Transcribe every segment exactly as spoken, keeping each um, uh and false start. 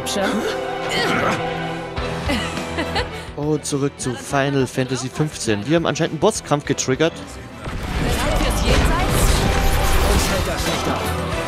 hübscher. Oh, zurück zu Final Fantasy fünfzehn. Wir haben anscheinend einen Bosskampf getriggert. Bereit fürs Jenseits? Uns hält das nicht auf.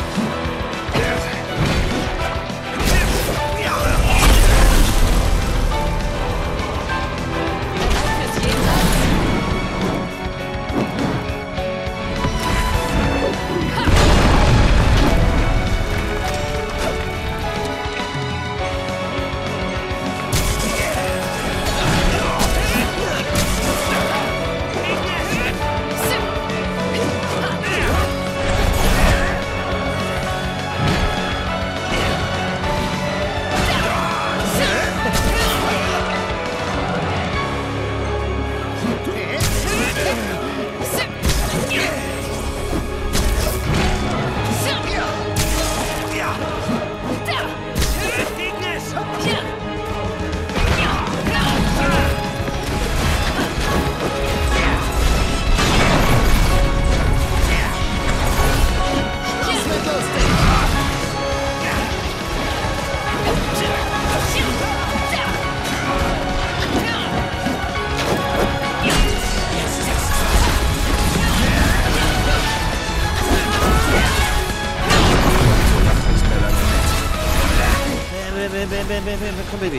Komm, Baby.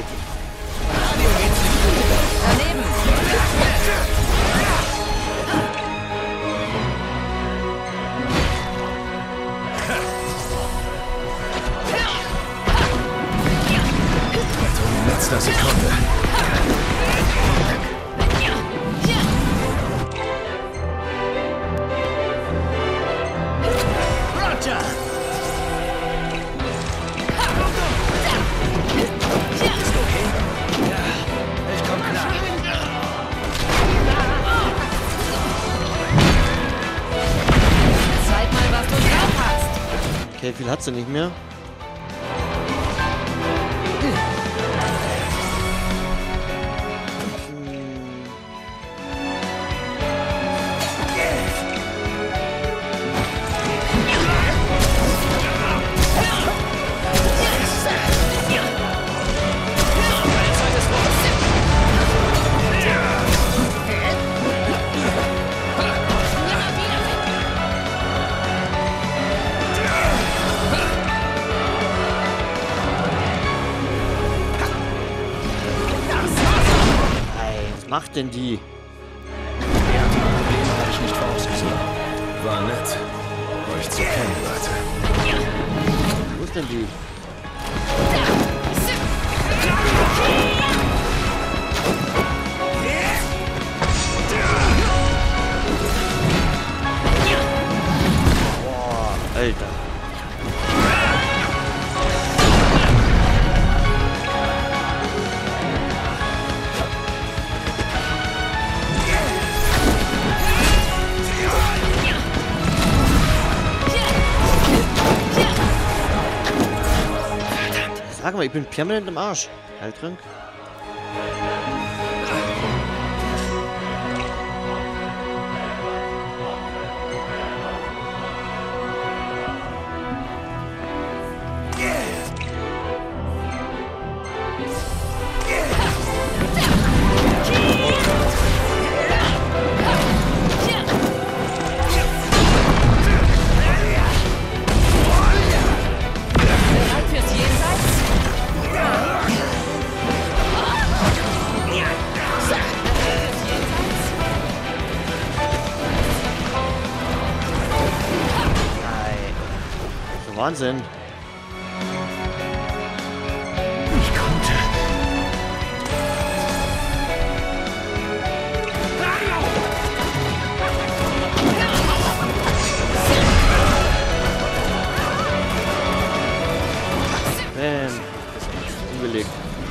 Daneben. Rettung in letzter Sekunde. Roger! Okay, viel hat sie nicht mehr. Was macht denn die? Härtere Probleme habe ich nicht vorausgesehen. War nett, euch zu kennen, Leute. Wo ist denn die? Boah, Alter. Sag mal, ich bin permanent im Arsch. Heiltrank. Wahnsinn. Ich konnte. Bam. Umgelegt.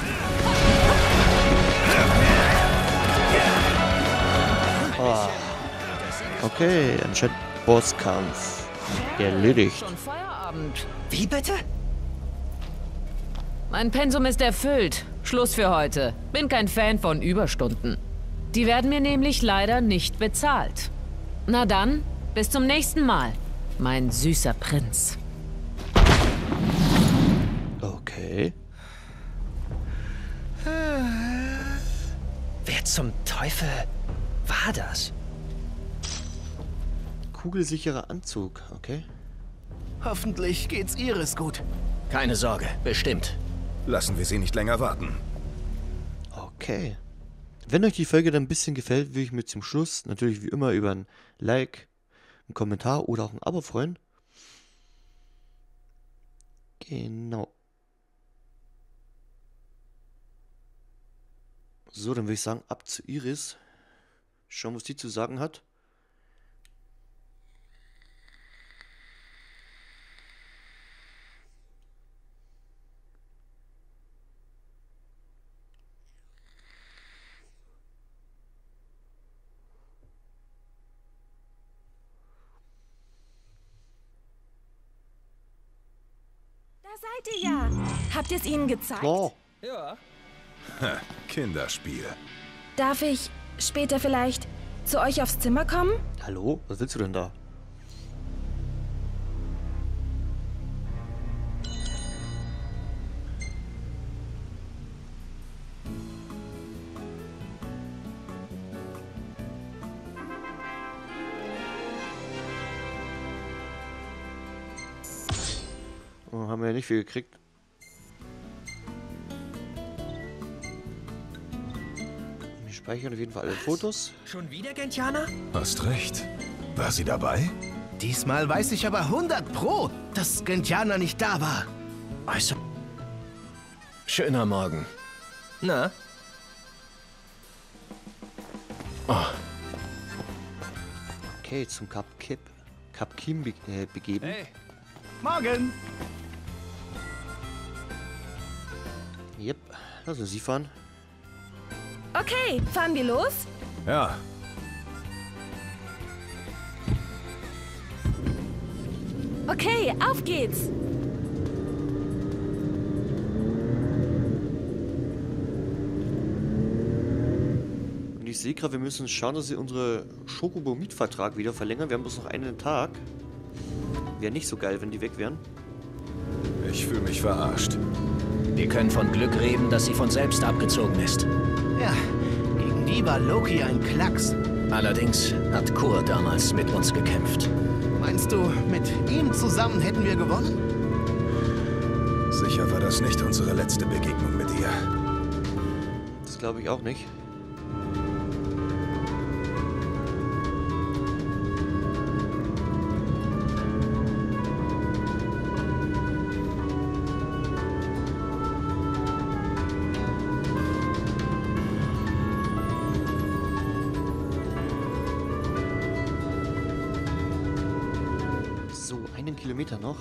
Oh. Okay, anscheinend Bosskampf. Erledigt. Schon Feierabend. Wie bitte? Mein Pensum ist erfüllt. Schluss für heute. Bin kein Fan von Überstunden. Die werden mir nämlich leider nicht bezahlt. Na dann, bis zum nächsten Mal, mein süßer Prinz. Okay. zum Teufel war das? Kugelsicherer Anzug, okay. Hoffentlich geht's Iris gut. Keine Sorge, bestimmt. Lassen wir sie nicht länger warten. Okay. Wenn euch die Folge dann ein bisschen gefällt, würde ich mich zum Schluss natürlich wie immer über ein Like, einen Kommentar oder auch ein Abo freuen. Genau. So, dann würde ich sagen, ab zu Iris. Schauen, was die zu sagen hat. Da seid ihr ja. Habt ihr es ihnen gezeigt? Oh, Ja. Ha, Kinderspiel. Darf ich später vielleicht zu euch aufs Zimmer kommen? hallo? Was willst du denn da? Oh, haben wir ja nicht viel gekriegt. Wir speichern auf jeden Fall alle Fotos. Schon wieder Gentiana? Hast recht. War sie dabei? Diesmal weiß ich aber hundert Pro, dass Gentiana nicht da war. Also. Schöner Morgen. Na? Oh, Okay, zum Kap Kip. Kap Kim be äh, begeben. hey. Morgen! Yep, lass uns sie fahren. Okay, fahren wir los? Ja. Okay, auf geht's. Und ich sehe gerade, wir müssen schauen, dass wir unsere Schokobo-Mietvertrag wieder verlängern. Wir haben bloß noch einen Tag. Wäre nicht so geil, wenn die weg wären. Ich fühle mich verarscht. Wir können von Glück reden, dass sie von selbst abgezogen ist. Ja, gegen die war Loki ein Klacks. Allerdings hat Kur damals mit uns gekämpft. Meinst du, mit ihm zusammen hätten wir gewonnen? Sicher war das nicht unsere letzte Begegnung mit ihr. Das glaube ich auch nicht. So, einen Kilometer noch.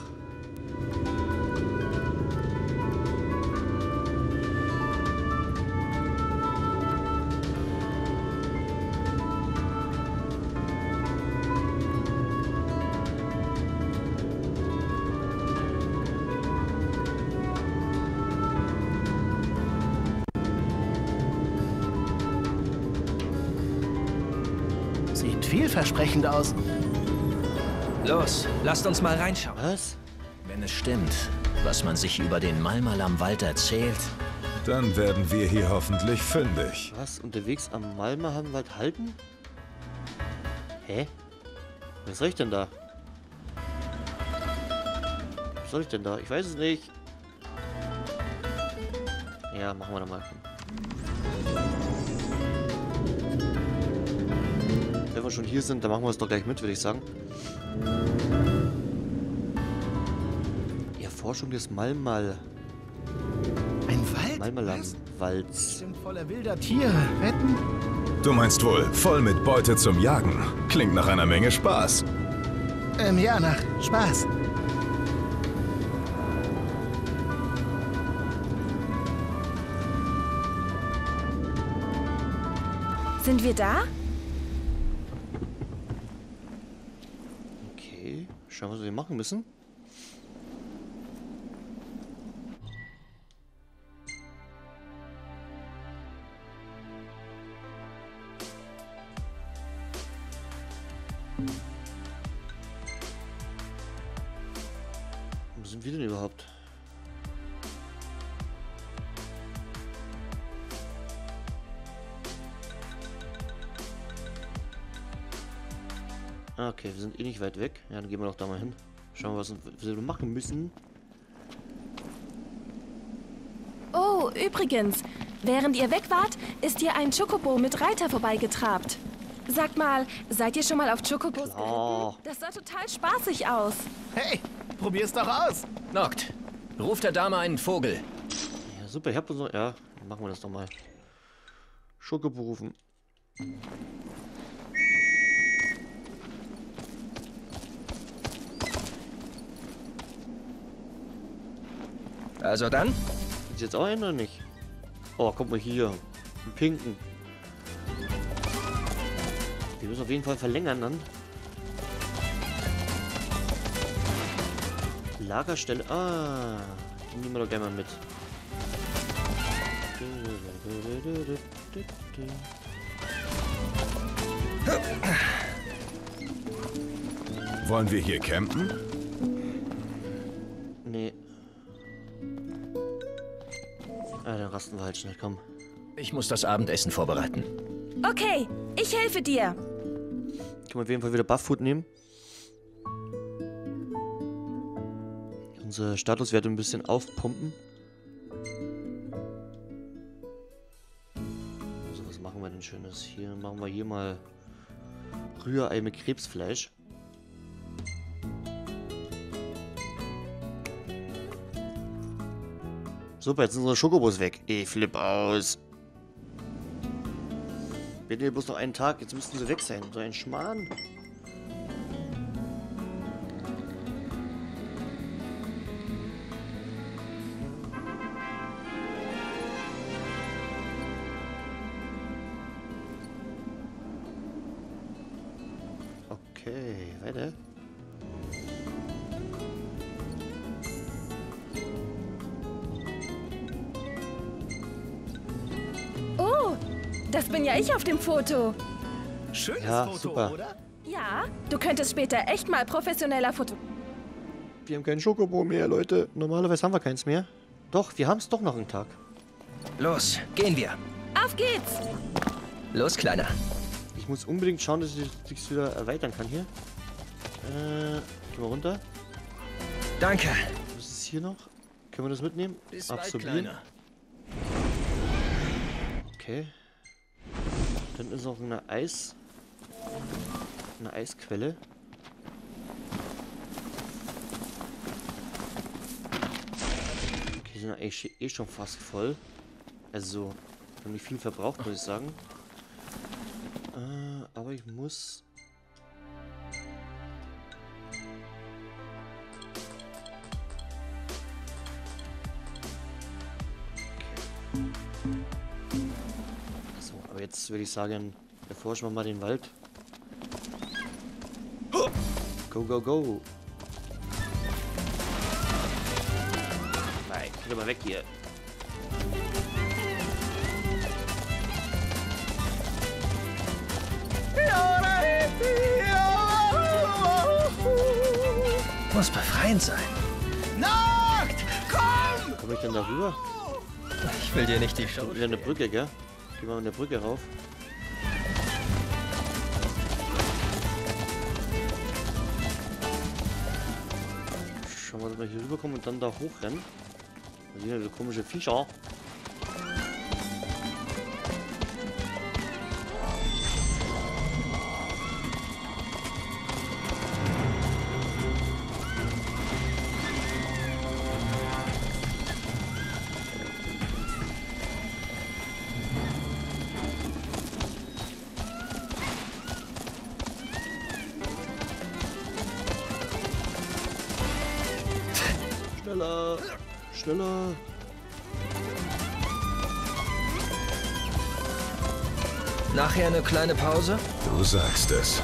Sieht vielversprechend aus. Los, lasst uns mal reinschauen. Was? Wenn es stimmt, was man sich über den Malmal am Wald erzählt. Dann werden wir hier hoffentlich fündig. Was? Unterwegs am Malmahanwald halten? Hä? Was soll ich denn da? Was soll ich denn da? Ich weiß es nicht. Ja, machen wir doch mal. Wenn wir schon hier sind, dann machen wir es doch gleich mit, würde ich sagen. Erforschung des Malmal. Ein Wald? Was? Malmalam-Walds. Bestimmt voller wilder Tiere. Wetten? Du meinst wohl, voll mit Beute zum Jagen. Klingt nach einer Menge Spaß. Ähm, ja, nach Spaß. Sind wir da? Okay, schauen wir, was wir machen müssen. Wo sind wir denn überhaupt? Ah, okay, wir sind eh nicht weit weg. Ja, dann gehen wir doch da mal hin. Schauen wir, was wir machen müssen. Oh, übrigens, während ihr weg wart, ist hier ein Chocobo mit Reiter vorbeigetrabt. Sagt mal, seid ihr schon mal auf Chocobos Klar. geritten? Das sah total spaßig aus. Hey, probier's doch aus. Noct, ruf der Dame einen Vogel. Ja, super, ich hab so. Ja, dann machen wir das doch mal. Schoko berufen. Also dann? Ist jetzt auch ein oder nicht? Oh, guck mal hier. Einen pinken. Wir müssen auf jeden Fall verlängern dann. Lagerstelle. Ah, die nehmen wir doch gerne mal mit. Wollen wir hier campen? Nee. Ah, dann rasten wir halt schnell, komm. Ich muss das Abendessen vorbereiten. Okay, ich helfe dir. Können wir auf jeden Fall wieder Buff-Food nehmen. Unsere Statuswerte ein bisschen aufpumpen. So, was machen wir denn Schönes? Hier machen wir hier mal Rührei mit Krebsfleisch. Super, jetzt sind unsere Schokobos weg. Ich flipp aus. Wir hatten hier bloß noch einen Tag, jetzt müssten sie weg sein. So ein Schmarrn. Okay, weiter. Oh, das bin ja ich auf dem Foto. Schönes Ja, Foto, super. oder? Ja, du könntest später echt mal professioneller Foto... Wir haben keinen Schokobo mehr, Leute. Normalerweise haben wir keins mehr. Doch, wir haben es doch noch einen Tag. Los, gehen wir. Auf geht's! Los, Kleiner. Ich muss unbedingt schauen, dass ich das wieder erweitern kann hier. Äh, gehen wir runter. Danke. Was ist hier noch? Können wir das mitnehmen? Bis bald, Absorbieren. Kleiner. Okay. Dann ist auch eine Eis... Eine Eisquelle. Okay, die sind eigentlich eh schon fast voll. Also, wir haben nicht viel verbraucht, muss ich sagen. Äh, aber ich muss... So, aber jetzt würde ich sagen, erforschen wir mal den Wald. Go, go, go! Nein, geh doch mal weg hier. Muss befreiend sein. Noct! Komm! Komme ich denn da rüber? Ich will dir nicht die Show. Wieder eine Brücke, gell? Gehen wir an der Brücke rauf. Schauen wir, dass wir hier rüberkommen und dann da hochrennen. Da sind ja so komische Viecher. Schneller! Schneller! Nachher eine kleine Pause? Du sagst es.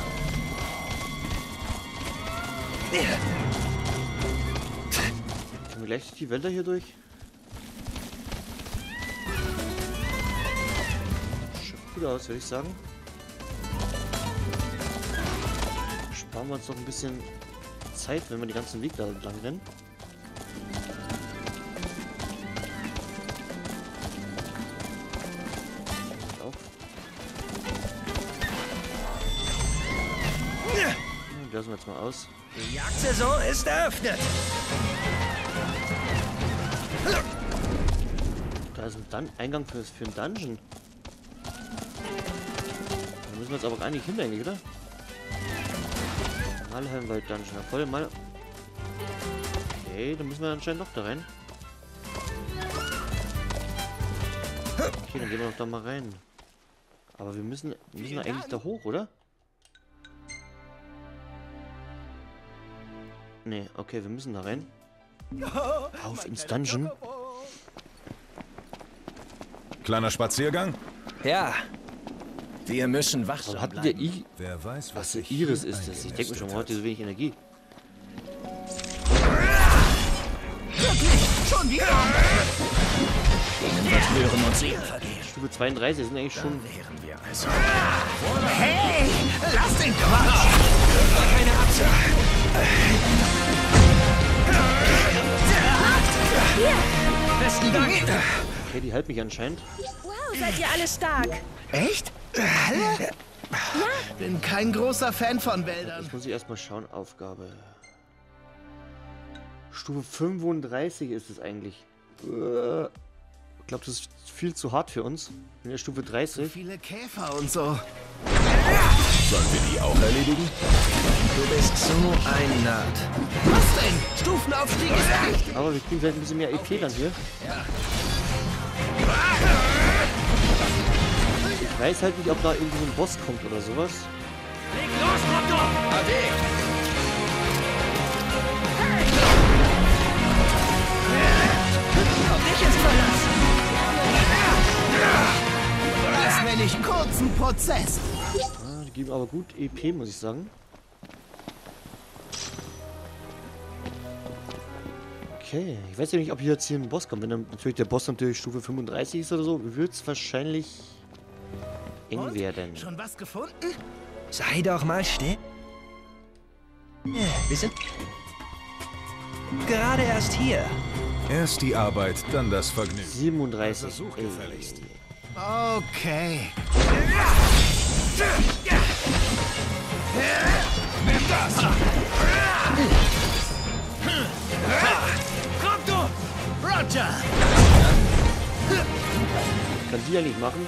Können wir gleich die Wälder hier durch? Schaut gut aus, würde ich sagen. Sparen wir uns noch ein bisschen Zeit, wenn wir den ganzen Weg da lang rennen. Die lassen wir jetzt mal aus. Die Jagdsaison ist eröffnet. Da ist ein Dun Eingang für, für einen Dungeon. Da müssen wir jetzt aber gar nicht hin, eigentlich, oder? Malheimwald Dungeon. Ja, voll mal. Okay, dann müssen wir anscheinend noch da rein. Okay, dann gehen wir noch da mal rein. Aber wir müssen, wir müssen eigentlich da hoch, oder? Nee, okay, wir müssen da rein. Auf ins Dungeon. Kleiner Spaziergang? Ja. Wir müssen wachsam Aber hatten wir bleiben. I Wer weiß, Was sich Iris hier ist das? Ich denke mir schon, warum hat die eingenistet so wenig Energie? Schon wieder? Ihnen wird Hören und Sehen vergehen. Stufe zweiunddreißig sind eigentlich schon. Wären wir also. Hey, lass den Quatsch! Keine Absicht. Besten Dank. Okay, die hält mich anscheinend. Wow, seid ihr alle stark. Echt? Alle? Ja. Bin kein großer Fan von Wäldern. Jetzt muss ich erstmal schauen. Aufgabe. Stufe fünfunddreißig ist es eigentlich. Äh, Ich glaube, das ist viel zu hart für uns. In der Stufe dreißig. Viele Käfer und so. Sollen wir die auch erledigen? Du bist so ein Nerd. Was denn? Stufenaufstieg ist echt. Aber wir kriegen vielleicht ein bisschen mehr E P dann hier. Ich weiß halt nicht, ob da irgendwie so ein Boss kommt oder sowas. Leg los, Doktor! Ade! Auf dich ist Verlass! Das nenne ich kurzen Prozess. Ah, die geben aber gut E P, muss ich sagen. Okay, ich weiß ja nicht, ob hier jetzt hier ein Boss kommt. Wenn dann natürlich der Boss natürlich Stufe fünfunddreißig ist oder so, wird es wahrscheinlich eng Und? werden. Schon was gefunden? Sei doch mal still. Wir sind gerade erst hier. Erst die Arbeit, dann das Vergnügen. siebenunddreißig. Versuch Ey. gefälligst. Okay. Nimm das! Komm du! Roger! Kann die ja nicht machen.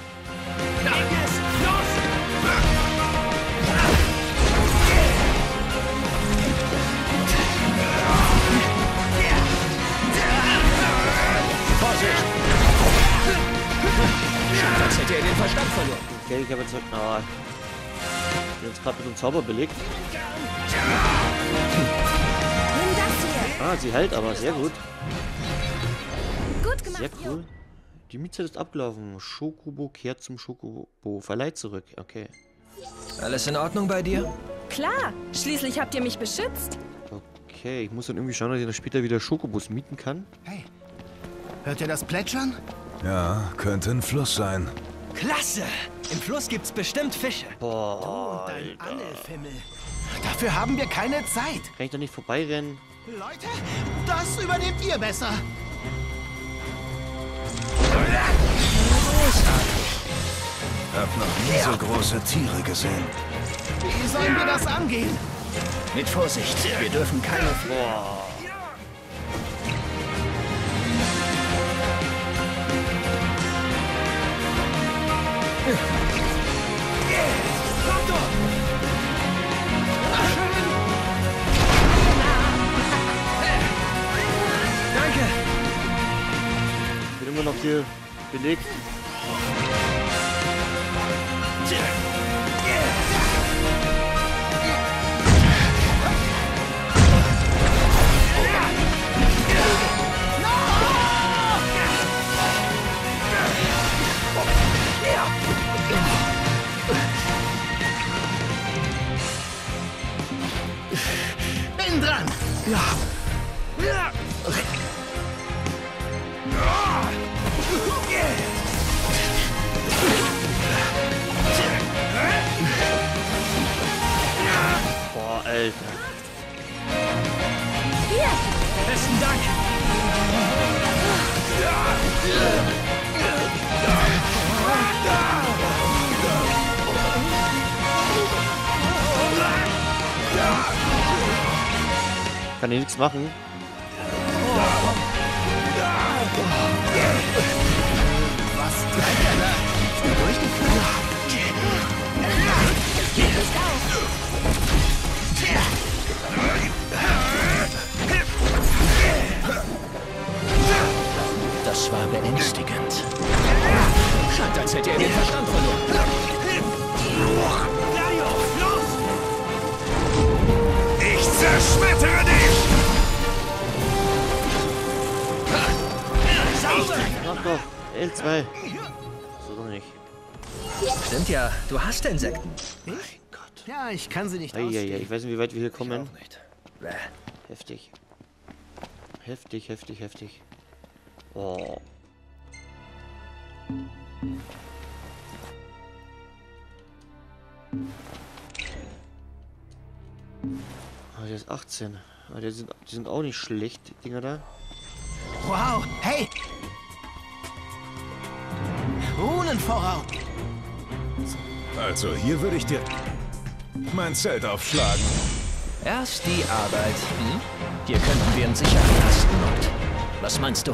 Vorsicht! Als hätte er den Verstand verloren. Okay, ich habe jetzt. Ah, ich bin jetzt gerade mit dem Zauber belegt. Nimm das hier. Ah, sie heilt aber. Sehr gut. Gut gemacht, Sehr Jo. cool. Die Mietzeit ist abgelaufen. Schokobo kehrt zum Schokobo. Verleiht zurück. Okay. Alles in Ordnung bei dir? Klar, schließlich habt ihr mich beschützt. Okay, ich muss dann irgendwie schauen, dass ich dann später wieder Schokobos mieten kann. Hey, hört ihr das Plätschern? Ja, könnte ein Fluss sein. Klasse! Im Fluss gibt's bestimmt Fische. Boah, Dein Alter. Angelfimmel. Dafür haben wir keine Zeit. Kann ich da nicht vorbeirennen? Leute, das übernehmt ihr besser. Hab noch nie so große Tiere gesehen. Wie sollen wir das angehen? Mit Vorsicht, wir dürfen keine Fl Boah. Danke! Ich bin immer noch hier belegt. Bin dran. Ja. Boah, Alter. Hier, Besten Dank! Kann hier nichts machen. Was treibt er da? Ist er durchgefallen? Das war beängstigend. Scheint, als hätte er den Verstand verloren. Ich zerschmettere dich! Mach doch. L zwei. So doch nicht. Stimmt ja, du hast Insekten. Mein Gott. Ja, ich kann sie nicht Eieiei, ausstehen. ich weiß nicht, wie weit wir hier kommen. Auch nicht. Bäh. Heftig. Heftig, heftig, heftig. Oh. Ah, der ist achtzehn. Ah, die sind, die sind auch nicht schlecht, die Dinger da. Wow, hey! Runen voraus! Also, hier würde ich dir mein Zelt aufschlagen. Erst die Arbeit. Hm? Hier könnten wir in Sicherheit lasten und... Was meinst du?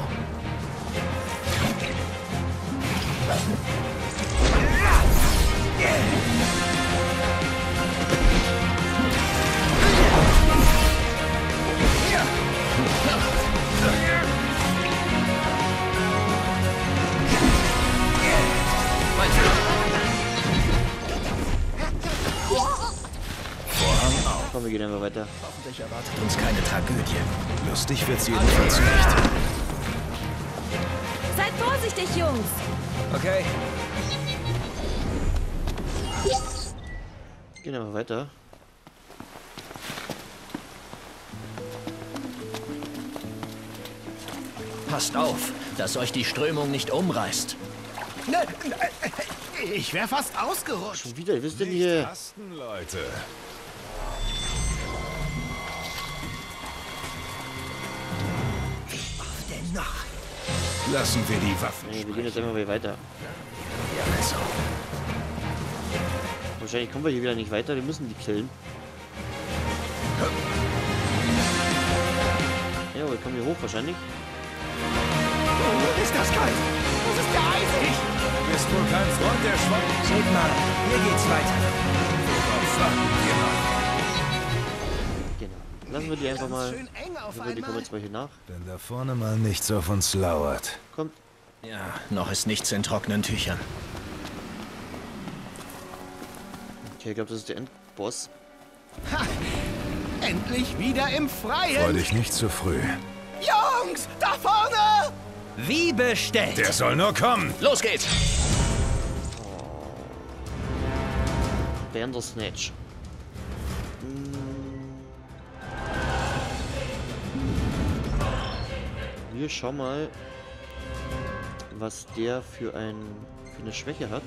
Komm, wir gehen einfach weiter. Hoffentlich erwartet uns keine Tragödie. Lustig wird's jedenfalls nicht. Seid vorsichtig, Jungs. Okay. Gehen einfach weiter. Passt auf, dass euch die Strömung nicht umreißt. Ne, ne, ich wäre fast ausgerutscht. Schon wieder, wisst ihr denn hier? Tasten, Leute. Dennoch. Lassen wir die Waffen. Nee, wir gehen jetzt einfach wieder weiter. Ja, also. Wahrscheinlich kommen wir hier wieder nicht weiter, wir müssen die killen. Ja, wir kommen hier hoch wahrscheinlich. Ist das kalt? Das ist ja eisig. Bist du kein Freund der Schwachen? Seht mal, hier geht's weiter. Genau. Lassen wir die einfach mal. Schön eng auf Ich hoffe, die kommen einmal. jetzt mal hier nach. Wenn da vorne mal nichts auf uns lauert. Kommt. Ja, noch ist nichts in trockenen Tüchern. Okay, ich glaube, das ist der Endboss. Ha, endlich wieder im Freu Freien. dich nicht zu früh. Jungs, da vorne! Wie bestellt. Der soll nur kommen. Los geht's. Bandersnatch. Hm. Wir schauen mal, was der für, ein, für eine Schwäche hat.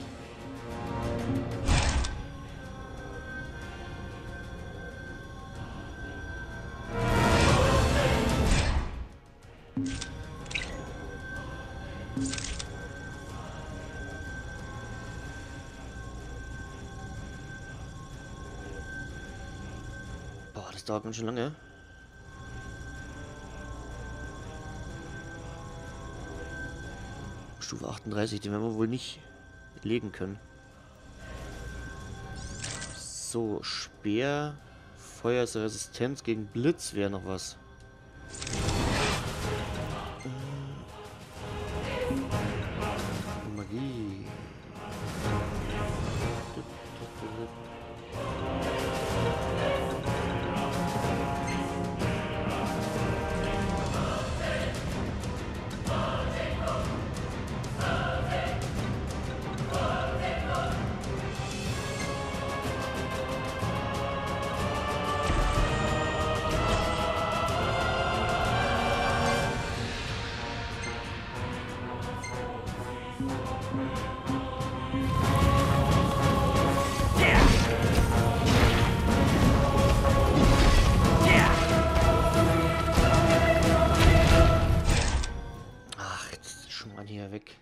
Boah, das dauert ganz schön lange. Stufe achtunddreißig, den werden wir wohl nicht legen können. So, Speer, Feuersresistenz gegen Blitz wäre noch was. Äh, Magie. Ach, jetzt ist schon mal hier weg.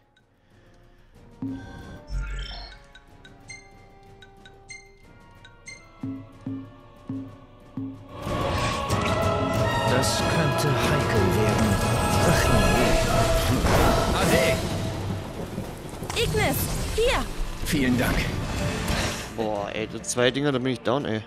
könnte heikel werden. Ach nee. Ade! Ignis, hier! Vielen Dank. Boah, ey, die zwei Dinger, da bin ich down, ey.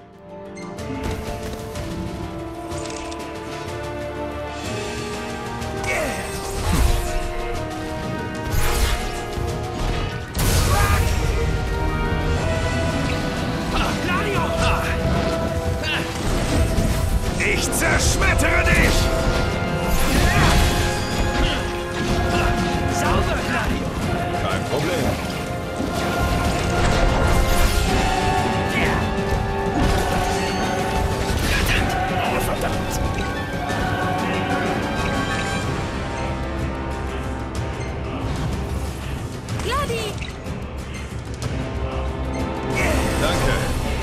Ich zerschmettere dich! Sauber, Gladio! Kein Problem. Oh, verdammt! Gladi! Danke.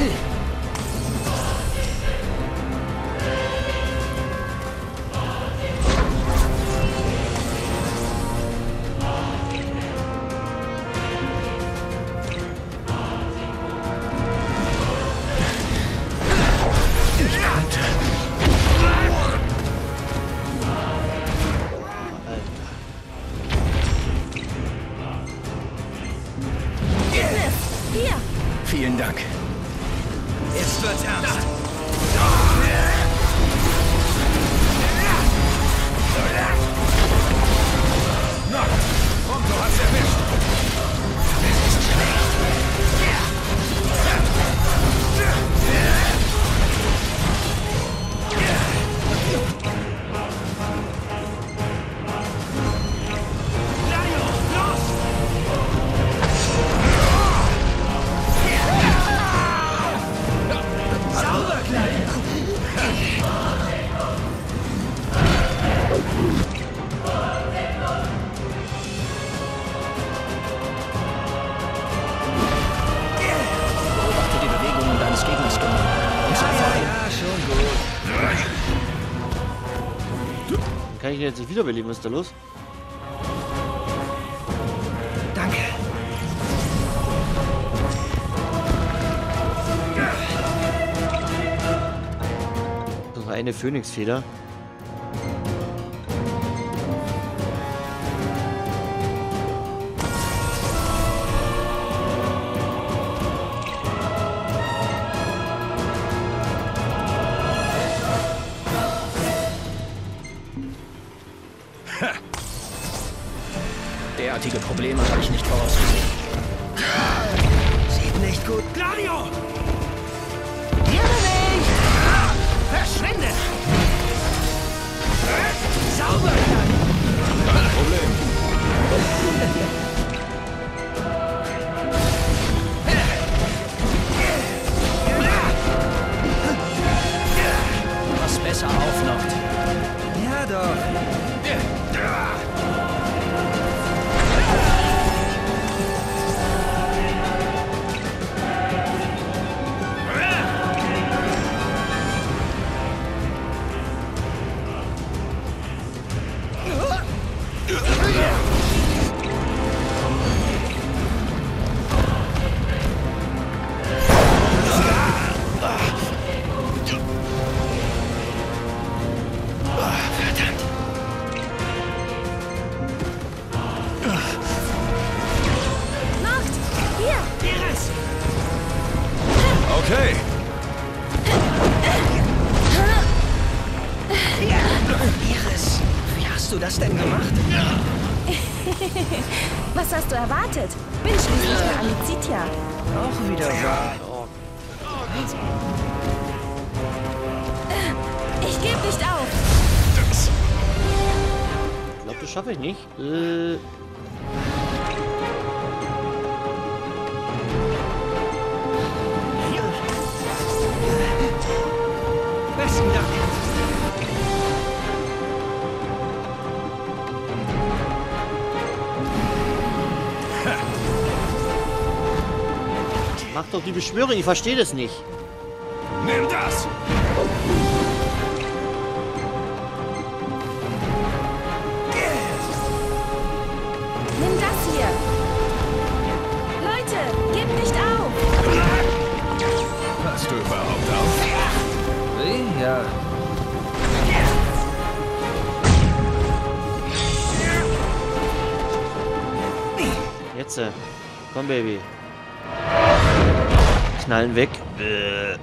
Ignis, hier! Vielen Dank. Jetzt wird's ernst. Na, komm, du hast erwischt. Beobachte die Bewegungen deines Gegners genau. Und sei vorsichtig. Ja, schon gut. Dann kann ich ihn jetzt nicht wiederbeleben, was ist da los? Danke. Das war eine Phönixfeder. Derartige Probleme habe ich nicht vorausgesehen. Sieht nicht gut. Gladio! Hier bin ich! Verschwinde! Sauber, Gladio! Kein Problem. Was besser aufnockt. Ja, doch. Nacht! Hier! Iris! Okay. Iris, wie hast du das denn gemacht? Was hast du erwartet? Bin schließlich eine Amizitia. Auch wieder wahr. Ich gebe nicht auf. Ich glaube, das schaffe ich nicht. Äh, Besten Dank. mach doch die Beschwörung, ich verstehe das nicht. Nimm das! Nimm das hier. Leute, gebt nicht auf. Hast du überhaupt auf? Wie? Ja. Jetzt. Komm, Baby. Knallen weg. Äh.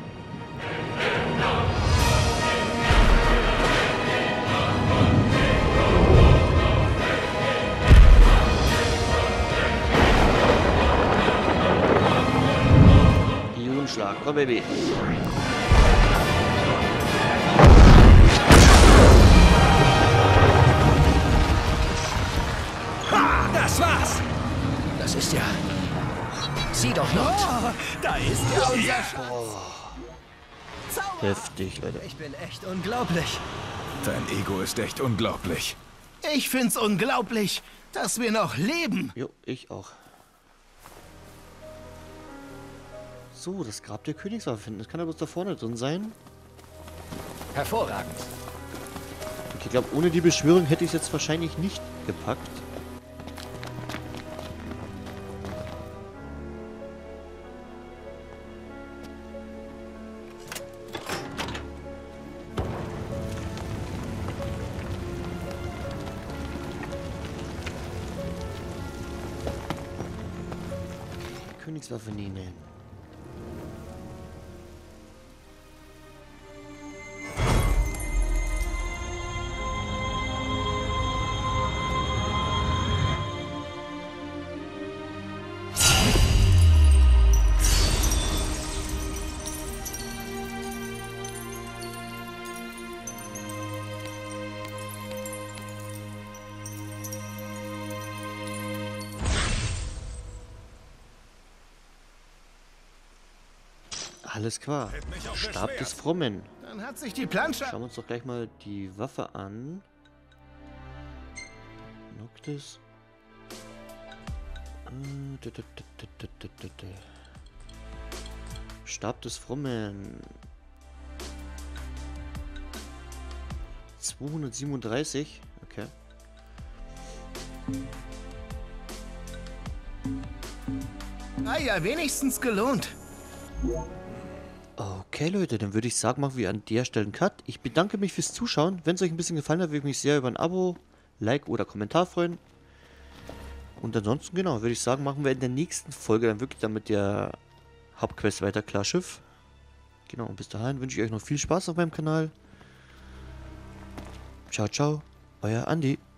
Ionenschlag. Komm, Baby. Ha, das war's. Das ist ja... Sieh doch not. Oh, da ist ja unser Schatz. Heftig, Leute. Ich bin echt unglaublich. Dein Ego ist echt unglaublich. Ich find's unglaublich, dass wir noch leben. Jo, ich auch. So, das Grab der Königswaffe finden. Das kann ja bloß da vorne drin sein. Hervorragend. Okay, ich glaube, ohne die Beschwörung hätte ich es jetzt wahrscheinlich nicht gepackt. Königswaffe nehmen. Alles klar. Stab des Frommen. Dann hat sich die Plansche... Schauen wir uns doch gleich mal die Waffe an. Noctis. Stab des Frommen. zweihundertsiebenunddreißig. Okay. Ah ja, wenigstens gelohnt. Okay, Leute, dann würde ich sagen, machen wir an der Stelle einen Cut. Ich bedanke mich fürs Zuschauen. Wenn es euch ein bisschen gefallen hat, würde ich mich sehr über ein Abo, Like oder Kommentar freuen. Und ansonsten, genau, würde ich sagen, machen wir in der nächsten Folge dann wirklich dann mit der Hauptquest weiter, Klarschiff. Genau, und bis dahin wünsche ich euch noch viel Spaß auf meinem Kanal. Ciao, ciao, euer Andi.